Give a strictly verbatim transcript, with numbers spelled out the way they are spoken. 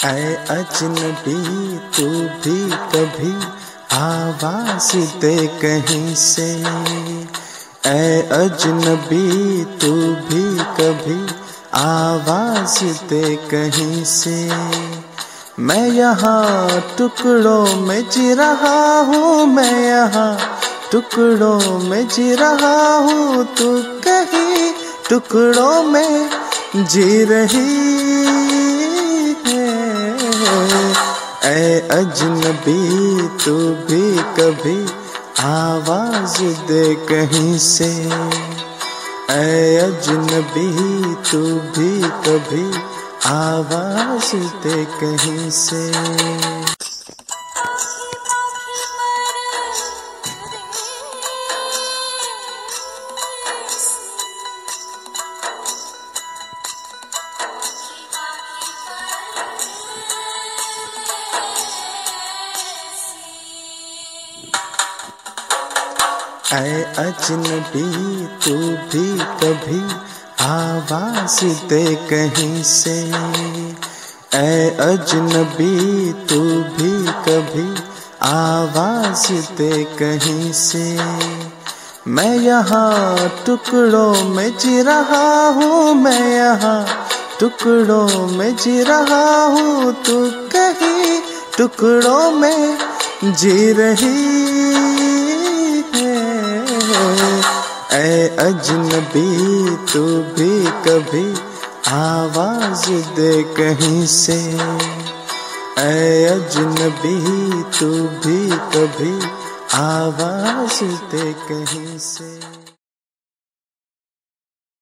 ऐ अजनबी तू भी कभी आवाज दे कहीं से, ऐ अजनबी तू भी कभी आवाज दे कहीं से। मैं यहाँ टुकड़ों में जी रहा हूँ, मैं यहाँ टुकड़ों में जी रहा हूँ, तू कहीं टुकड़ों में जी रही है। ऐ अजनबी तू भी कभी आवाज दे कहीं से, ऐ अजनबी तू भी कभी आवाज दे कहीं से। ऐ अजनबी तू भी कभी आवाज दे कहीं से, ऐ अजनबी तू भी कभी आवाज दे कहीं से। मैं यहाँ टुकड़ों में जी रहा हूँ, मैं यहाँ टुकड़ों में जी रहा हूँ, तू कहीं टुकड़ों में जी रही है। ऐ अजनबी तू भी कभी आवाज दे कहीं से, ऐ अजनबी तू भी कभी आवाज दे कहीं से।